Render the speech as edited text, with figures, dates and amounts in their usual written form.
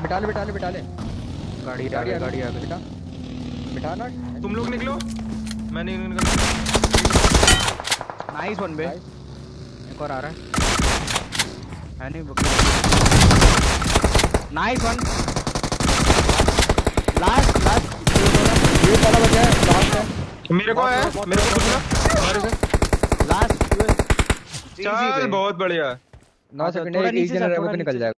बिठा ले गाड़ी आ गई बिठा ना। तुम लोग निकलो, मैं नहीं निकल। नाइस वन बे, एक और आ रहा है नहीं। नाइस वन, लास्ट ये वाला बचा है, लास्ट है। मेरे को है, मेरे को कुछ लास्ट। चल बहुत बढ़िया। 9 सेकंड, थोड़ा एक नीचे जन जा, रेमो थोड़ा पे निकल नीचे जाएगा।